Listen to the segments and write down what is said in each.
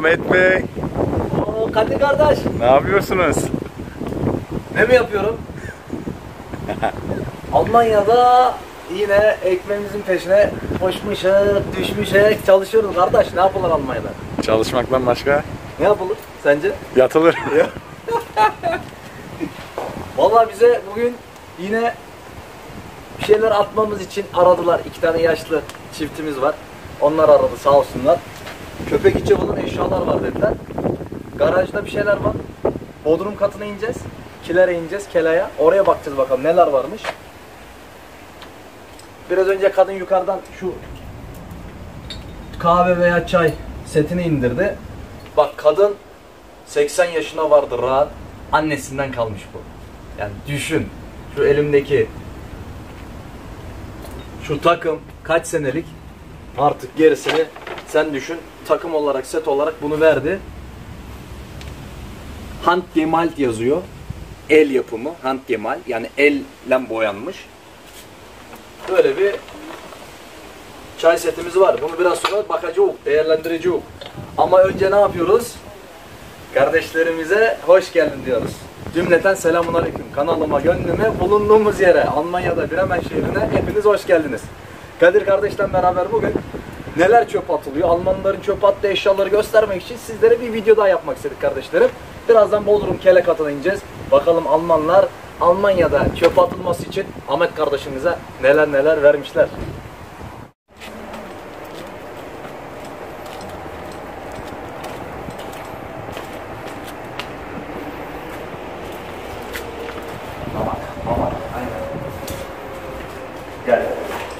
Ahmet Bey. Oo, Kadir kardeş. Ne yapıyorsunuz? Ne mi yapıyorum? Almanya'da yine ekmeğimizin peşine koşmuşuk, düşmüşük, çalışıyoruz kardeş. Ne yapılır Almanya'da? Çalışmaktan başka? Ne yapılır sence? Yatılır. Vallahi bize bugün yine bir şeyler atmamız için aradılar. 2 tane yaşlı çiftimiz var. Onlar aradı sağ olsunlar. Köpek içi falan eşyalar var dediler. Garajda bir şeyler var. Bodrum katına ineceğiz. Kilere ineceğiz, Kela'ya. Oraya bakacağız bakalım neler varmış. Biraz önce kadın yukarıdan şu kahve veya çay setini indirdi. Bak kadın 80 yaşına vardı rahat. Annesinden kalmış bu. Yani düşün. Şu elimdeki şu takım kaç senelik, artık gerisini sen düşün. Takım olarak, set olarak bunu verdi. Handgemalt yazıyor. El yapımı, handgemalt, yani elle boyanmış. Böyle bir çay setimiz var. Bunu biraz sonra bakacağız, değerlendireceğiz. Ama önce ne yapıyoruz? Kardeşlerimize hoş geldin diyoruz. Cümleten selamünaleyküm. Kanalıma, gönlüme, bulunduğumuz yere, Almanya'da Bremen şehrine hepiniz hoş geldiniz. Kadir kardeşle beraber bugün neler çöp atılıyor, Almanların çöp attığı eşyaları göstermek için sizlere bir video daha yapmak istedik kardeşlerim. Birazdan Bodrum Kele katına ineceğiz. Bakalım Almanlar Almanya'da çöp atılması için Ahmet kardeşimize neler vermişler. Aman, aynen. Gel.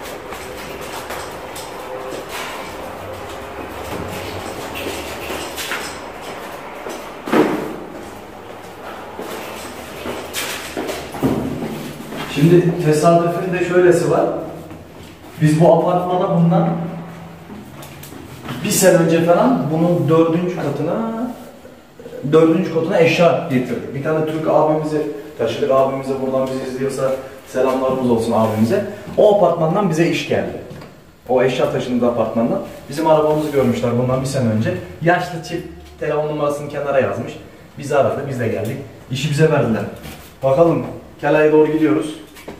Şimdi tesadüfün de şöylesi var. Biz bu apartmana bundan bir sene önce falan bunun dördüncü katına eşya getirdik. Bir tane Türk abimizi taşıdık. Abimize buradan bizi izliyorsa selamlarımız olsun abimize. O apartmandan bize iş geldi. O eşya taşındığı apartmandan. Bizim arabamızı görmüşler bundan bir sene önce. Yaşlı çift telefon numarasını kenara yazmış. Bizi aradı, biz de geldik. İşi bize verdiler. Bakalım Kela'ya doğru gidiyoruz.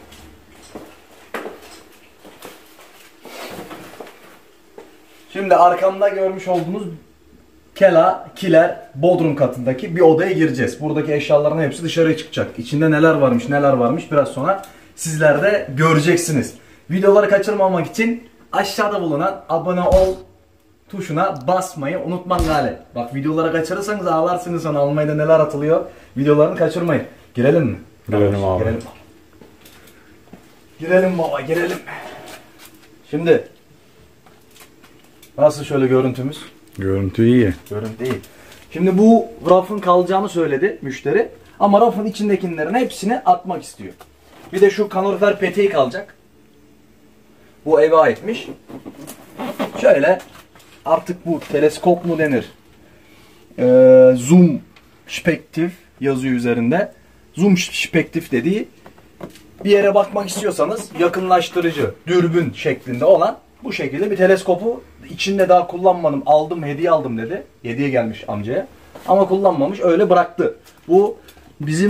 Şimdi arkamda görmüş olduğunuz Kiler Bodrum katındaki bir odaya gireceğiz. Buradaki eşyaların hepsi dışarıya çıkacak. İçinde neler varmış biraz sonra sizler de göreceksiniz. Videoları kaçırmamak için aşağıda bulunan abone ol tuşuna basmayı unutmayın gale. Bak videoları kaçırırsanız ağlarsınız sonra, Almanya'da neler atılıyor. Videolarını kaçırmayın. Girelim mi? Girelim abi. Girelim baba, girelim. Şimdi nasıl şöyle görüntümüz? Görüntü iyi. Görüntü iyi. Şimdi bu rafın kalacağını söyledi müşteri. Ama rafın içindekilerin hepsini atmak istiyor. Bir de şu kalorifer peteği kalacak. Bu eve aitmiş. Şöyle artık bu teleskop mu denir? Zoom spektif yazıyor üzerinde. Zoom spektif dediği, bir yere bakmak istiyorsanız yakınlaştırıcı, dürbün şeklinde olan bu şekilde bir teleskopu içinde daha kullanmadım, aldım, hediye aldım dedi. Hediye gelmiş amcaya. Ama kullanmamış, öyle bıraktı. Bu bizim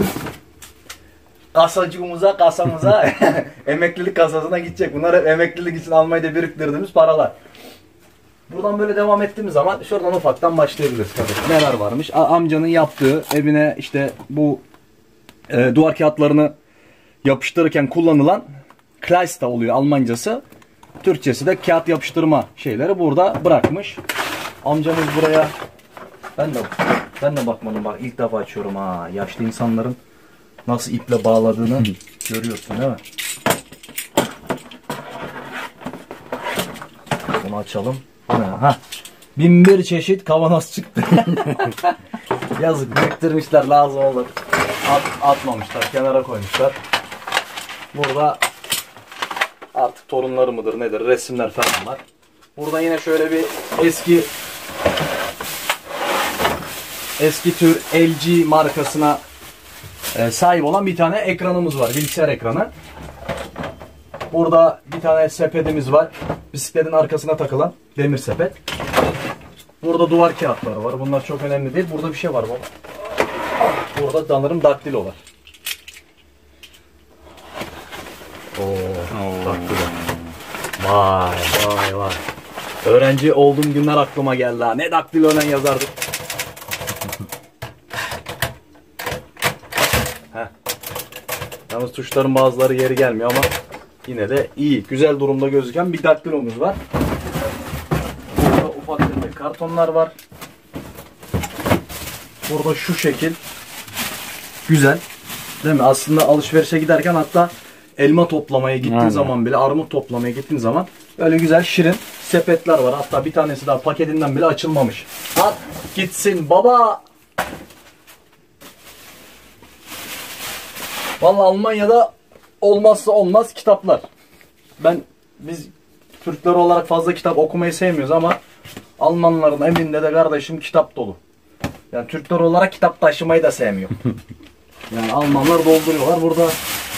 kasamıza emeklilik kasasına gidecek. Bunlar hep emeklilik için Almanya'da biriktirdiğimiz paralar. Buradan böyle devam ettiğimiz zaman şuradan ufaktan başlayabiliriz tabii. Neler varmış? Amcanın yaptığı evine işte bu duvar kağıtlarını yapıştırırken kullanılan Kleister oluyor Almancası. Türkçesi de kağıt yapıştırma şeyleri burada bırakmış. Amcamız buraya, ben de bakmadım, bak ilk defa açıyorum ha. Yaşlı insanların nasıl iple bağladığını görüyorsun değil mi? Bunu açalım. Ha. 1001 çeşit kavanoz çıktı. Yazık, biriktirmişler, lazım olur. Atmamışlar, kenara koymuşlar. Burada artık torunları mıdır nedir, resimler falan var. Burada yine şöyle bir eski tür LG markasına sahip olan bir tane ekranımız var, bilgisayar ekranı. Burada bir tane sepetimiz var, bisikletin arkasına takılan demir sepet. Burada duvar kağıtları var. Bunlar çok önemli değil. Burada bir şey var baba. Burada sanırım daktilo var. Daktilo. Vay. Öğrenci olduğum günler aklıma geldi ha. Ne daktiloyla yazardık. Yalnız tuşların bazıları yeri gelmiyor ama yine de iyi, güzel durumda gözüken bir daktilomuz var. Burada ufak tefek kartonlar var. Burada şu şekil. Güzel. Değil mi? Aslında alışverişe giderken hatta elma toplamaya gittiğin zaman bile, armut toplamaya gittiğin zaman böyle güzel şirin sepetler var. Hatta bir tanesi daha paketinden bile açılmamış. At gitsin baba. Vallahi Almanya'da olmazsa olmaz kitaplar. Biz Türkler olarak fazla kitap okumayı sevmiyoruz ama Almanların evinde de kardeşim kitap dolu. Yani Türkler olarak kitap taşımayı da sevmiyor. Yani Almanlar dolduruyorlar burada.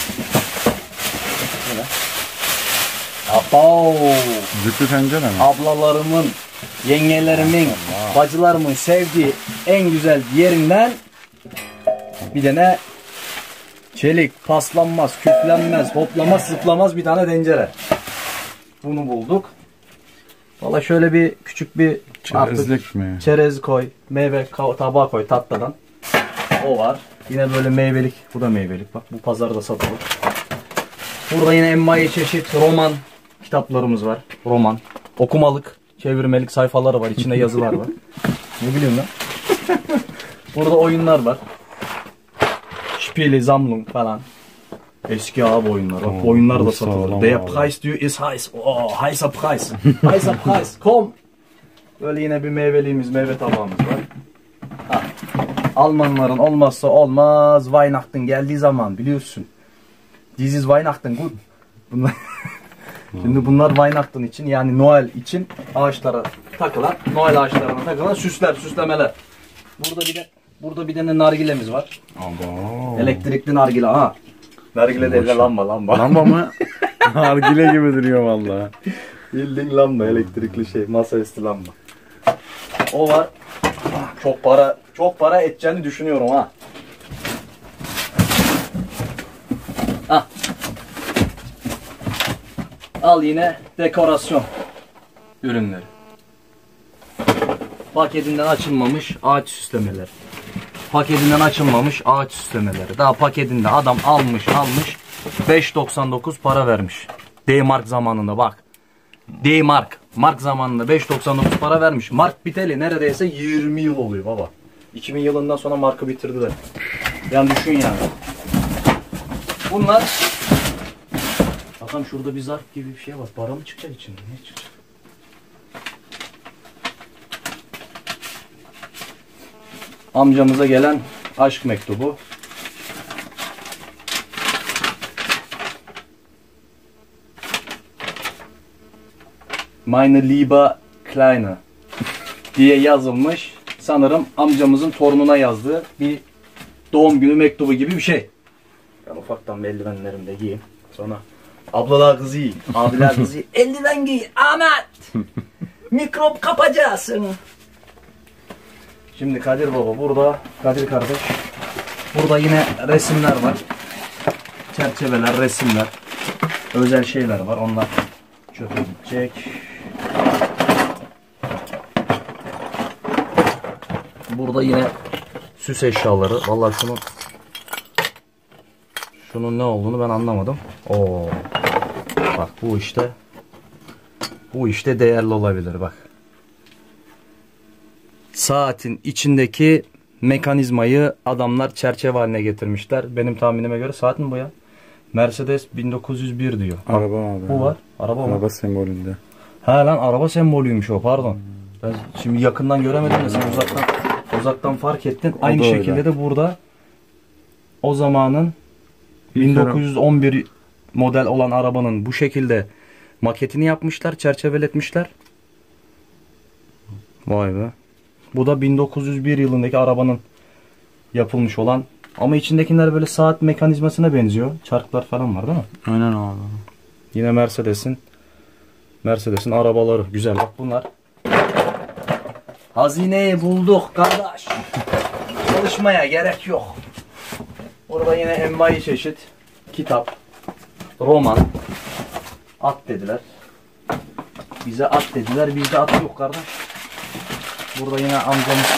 Abav. Züklü tencere mi? Ablalarımın, yengelerimin, bacılarımın sevdiği en güzel yerinden bir tane çelik, paslanmaz, küflenmez, hoplamaz, zıplamaz bir tane tencere. Bunu bulduk. Valla şöyle bir küçük bir çerezlik mi? Çerez koy, meyve tabağa koy tatlıdan. O var. Yine böyle meyvelik, bu da meyvelik. Bak bu pazarda satılır. Burada yine envai çeşit roman kitaplarımız var. Roman. Okumalık, çevirmelik sayfaları var. İçinde yazılar var. Ne bileyim lan. Burada oyunlar var. Spiele, Sammlung falan. Eski abi oyunlar. Bak oyunlar da satılır. Der Preis du ist heiß. Oh, heißer Preis. Heißer Preis. Komm. Böyle yine bir meyveliğimiz, meyve tabağımız var. Ha. Almanların olmazsa olmaz Weihnachten geldiği zaman biliyorsun. This is Weihnachten gut. Bunlar şimdi bunlar Weihnachten için yani Noel için ağaçlara takılan, Noel ağaçlarına takılan süslemeler. Burada bir tane nargilemiz var. Abo. Elektrikli nargile ha. Nargile değil de lamba. Lamba mı? Nargile gibi duruyor vallahi. Bildiğin lamba, elektrikli şey, masaüstü lamba. O var. Çok para edeceğini düşünüyorum ha. Ah. Al yine dekorasyon ürünleri. Paketinden açılmamış ağaç süslemeleri. Paketinden açılmamış ağaç süslemeleri. Daha paketinde adam almış 5.99 para vermiş. D-Mark zamanında bak. Mark zamanında 5.99 para vermiş. Mark biteli neredeyse 20 yıl oluyor baba. 2000 yılından sonra markı bitirdiler. Yani düşün yani. Bunlar bakalım şurada bir zarf gibi bir şey var. Para mı çıkacak içinde? Ne çıkacak? Amcamıza gelen aşk mektubu. Meine liebe Kleine diye yazılmış. Sanırım amcamızın torununa yazdığı bir doğum günü mektubu gibi bir şey. Ben ufaktan eldivenlerimi de giyeyim. Sonra ablalar kızı giy, abiler kızı giy. Eldiven giy Ahmet. Mikrop kapacaksın. Şimdi Kadir baba burada. Kadir kardeş. Burada yine resimler var. Çerçeveler, resimler. Özel şeyler var. Onlar çöpe gidecek. Burada yine süs eşyaları. Vallahi şunun ne olduğunu ben anlamadım. Oo. Bak bu işte değerli olabilir bak. Saatin içindeki mekanizmayı adamlar çerçeve haline getirmişler. Benim tahminime göre saat mi bu ya? Mercedes 1901 diyor. Araba abi. Bu var. Araba mı? Araba sembolünde. Ha lan araba sembolüymüş o pardon. Ben şimdi yakından göremedim de sen uzaktan fark ettin. Aynı şekilde öyle. De burada o zamanın 1911 model olan arabanın bu şekilde maketini yapmışlar, çerçeveletmişler. Vay be. Bu da 1901 yılındaki arabanın yapılmış olan ama içindekiler böyle saat mekanizmasına benziyor. Çarklar falan var değil mi? Aynen abi. Yine Mercedes'in arabaları güzel. Bak bunlar Hazineyi bulduk kardeş. Çalışmaya gerek yok. Burada yine envai çeşit kitap, roman. At dediler. Bize at dediler. Bizde at yok kardeş. Burada yine amcamız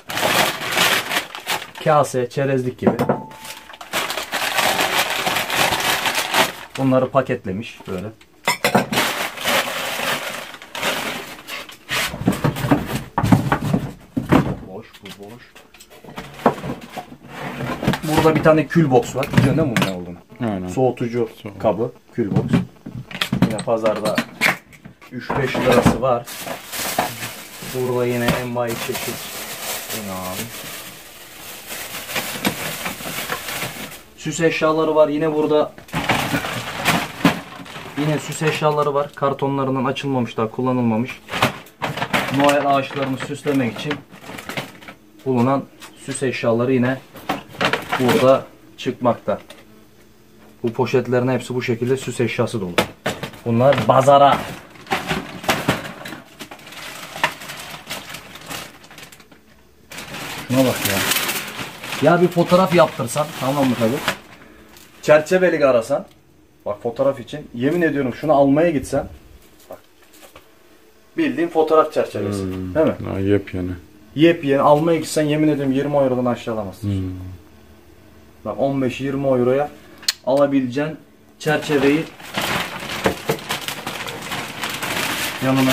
kase, çerezlik gibi. Bunları paketlemiş böyle. Boş, bu boş. Burada bir tane külbox var. Biliyorsun değil mi bunun ne olduğunu? Aynen. Soğutucu kabı, külbox. Yine pazarda 3-5 lirası var. Burada yine envai çeşit. Yine abi. Süs eşyaları var. Yine burada yine süs eşyaları var. Kartonlarından açılmamış, daha kullanılmamış. Noel ağaçlarını süslemek için bulunan süs eşyaları yine burada çıkmakta. Bu poşetlerin hepsi bu şekilde süs eşyası dolu. Bunlar bazara. Şuna bak ya. Ya bir fotoğraf yaptırsan, tamam mı tabii? Çerçeveli arasan, bak fotoğraf için, yemin ediyorum şunu almaya gitsen, bak, bildiğin fotoğraf çerçevesi, değil mi? Daha yepyeni. Yepyeni almaya gitsen yemin ediyorum 20 eurodan aşağı alamazsın. Bak 15-20 euroya alabileceğin çerçeveyi yanına.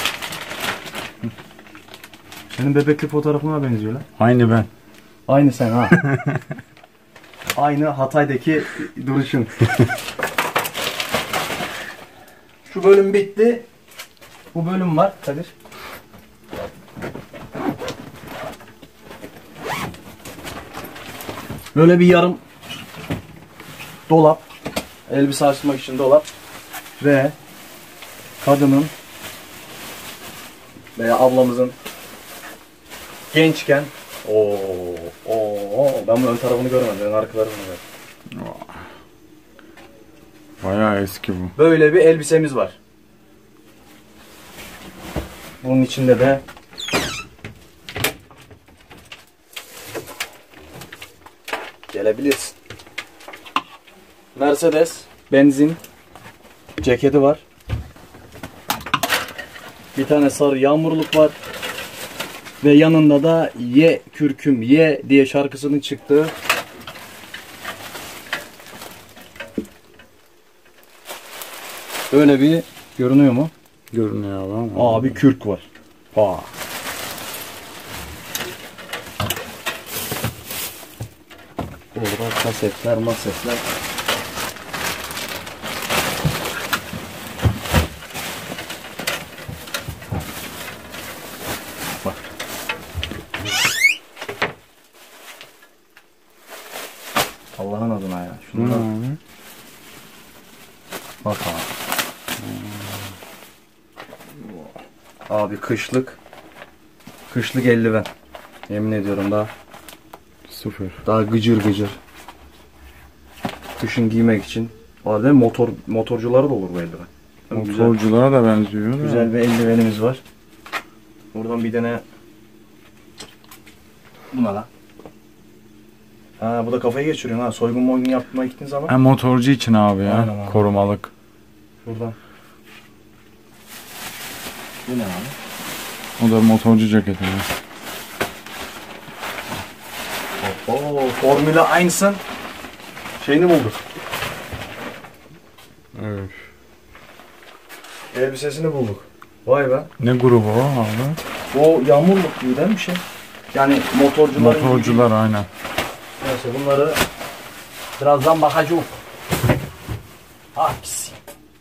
Senin bebekli fotoğrafına benziyor lan. Aynı ben. Aynı sen ha. Aynı Hatay'daki duruşun. Şu bölüm bitti. Bu bölüm var Kadir. Böyle bir yarım dolap. Elbise açmak için dolap. Ve kadının veya ablamızın gençken ben bu ön tarafını görmedim. Ben arka tarafını gördüm. Bayağı eski bu. Böyle bir elbisemiz var. Bunun içinde de gelebilirsin. Mercedes benzin ceketi var. Bir tane sarı yağmurluk var. Ve yanında da Ye Kürküm Ye diye şarkısının çıktığı öyle bir görünüyor mu? Görünüyor abi ama. Abi kürk var. Aa. Burada kasetler, masetler. Bak. Allah'ın adına ya. Şunlar. Bak abi. Abi kışlık. Kışlık eldiven. Yemin ediyorum daha. Sıfır. Daha gıcır gıcır. Kışın giymek için. Var değil mi? Motorculara da olur bu eldiven. Motorculara da benziyor. Güzel bir eldivenimiz var. Buradan bir tane buna lan. Ha bu da kafayı geçiriyor ha. Soygun yapmaya gittiğin zaman. Ha, motorcu için abi ya. Aynen abi. Korumalık. Buradan. Bu ne abi? O da motorcu ceketi. Oo, Formula 1'in şeyini bulduk. Evet. Elbisesini bulduk. Vay be. Ne grubu o abi? O yağmurluk gibi değil mi bir şey? Yani Motorcular aynen. Neyse bunları birazdan bakacağız. Hangisi?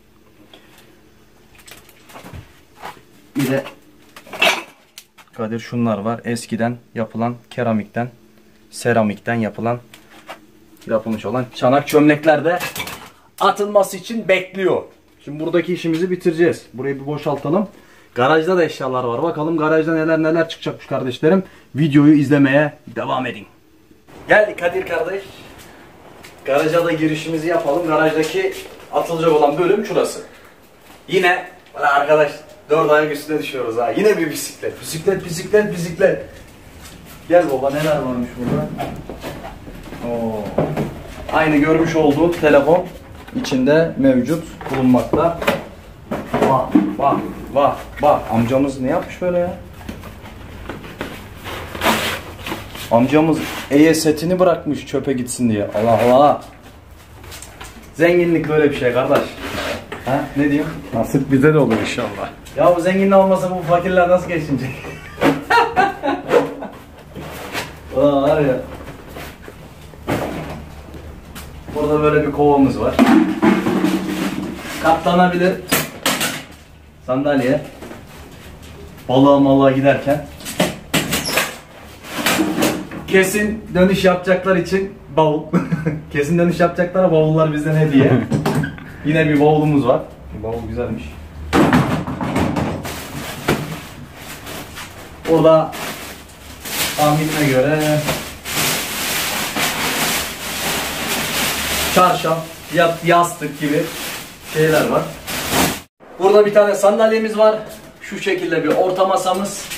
Bir de Kadir şunlar var. Eskiden yapılan keramikten, seramikten yapılmış olan çanak çömlekler de atılması için bekliyor. Şimdi buradaki işimizi bitireceğiz. Burayı bir boşaltalım. Garajda da eşyalar var. Bakalım garajda neler çıkacakmış kardeşlerim. Videoyu izlemeye devam edin. Geldik Kadir kardeş. Garaja da girişimizi yapalım. Garajdaki atılacak olan bölüm şurası. Yine arkadaş Dört ayak üstüne düşüyoruz ha. Yine bir bisiklet. Bisiklet, bisiklet, bisiklet. Gel baba, neler varmış burada? Oo. Aynı görmüş olduğun telefon içinde mevcut bulunmakta. Bak, bak, bak, bak. Amcamız ne yapmış böyle ya? Amcamız setini bırakmış çöpe gitsin diye. Allah Allah. Zenginlik böyle bir şey kardeş. Ha, ne diyeyim? Nasip bize de olur inşallah. Ya bu zenginlik olmasa bu fakirler nasıl geçinecek? Aa, var ya. Burada böyle bir kovamız var. Katlanabilir sandalye. Balığa malığa giderken. Kesin dönüş yapacaklar için bavul. Kesin dönüş yapacaklara bavullar bizden hediye. Yine bir bavulumuz var. Bavul güzelmiş. Orada tahminime göre çarşaf, yastık gibi şeyler var. Burada bir tane sandalyemiz var. Şu şekilde bir orta masamız.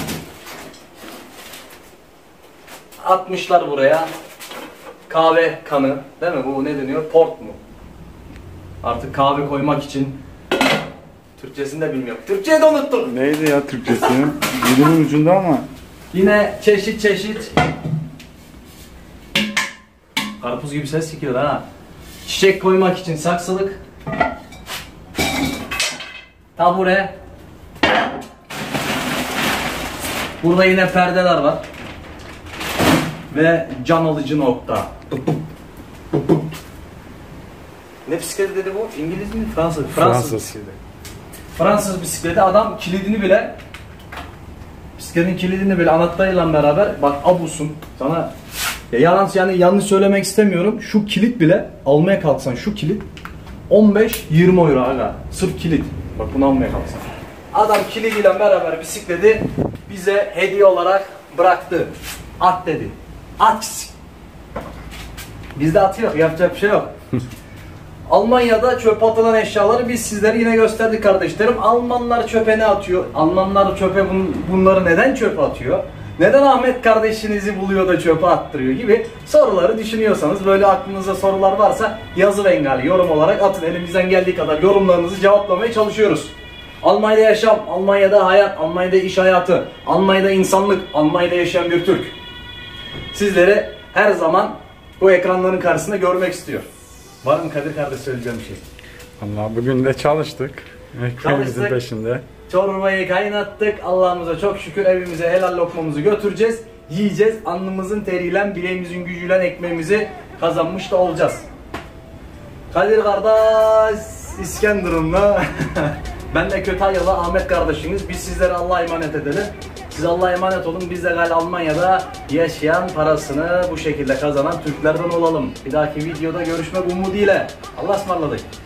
Atmışlar buraya kahve kanı, değil mi? Bu ne deniyor? Port mu? Artık kahve koymak için. Türkçesini de bilmiyorum. Türkçeyi de unuttum. Neydi ya Türkçesinin? Dilimin ucunda ama. Yine çeşit çeşit. Karpuz gibi ses çıkıyor ha. Çiçek koymak için saksılık. Tabure. Burada yine perdeler var. Ve can alıcı nokta. Ne bisikleti dedi bu? İngiliz mi? Fransız. Fransız. Fransız bisikleti. Adam kilidini bile, bisikletin kilidini bile anahtarıyla beraber, bak abusun sana yani yanlış söylemek istemiyorum. Şu kilit bile almaya kalksan, şu kilit 15-20 euro aga. Sırf kilit. Bak bunu almaya kalksan. Adam kilidiyle beraber bisikleti bize hediye olarak bıraktı. At dedi. At. Bizde atı yok. Yapacak bir şey yok. Almanya'da çöpe atılan eşyaları biz sizlere yine gösterdik kardeşlerim. Almanlar çöpe ne atıyor? Almanlar çöpe bunları neden çöpe atıyor? Neden Ahmet kardeşinizi buluyor da çöpe attırıyor gibi soruları düşünüyorsanız, böyle aklınızda sorular varsa yazı bengali yorum olarak atın. Elimizden geldiği kadar yorumlarınızı cevaplamaya çalışıyoruz. Almanya'da yaşam, Almanya'da hayat, Almanya'da iş hayatı, Almanya'da insanlık, Almanya'da yaşayan bir Türk. Sizleri her zaman bu ekranların karşısında görmek istiyor. Var mı Kadir kardeş söyleyeceğim bir şey? Allah bugün de çalıştık. Ekmeğimizin peşinde. Çorbayı kaynattık. Allah'ımıza çok şükür, evimize helal lokmamızı götüreceğiz. Yiyeceğiz. Alnımızın teriyle, bileğimizin gücüyle ekmeğimizi kazanmış da olacağız. Kadir kardeş İskenderun'la ben de Kütahyalı Ahmet kardeşiniz. Biz sizlere Allah'a emanet edelim. Siz Allah'a emanet olun. Biz de galiba Almanya'da yaşayan, parasını bu şekilde kazanan Türklerden olalım. Bir dahaki videoda görüşmek umuduyla. Allah'a ısmarladık.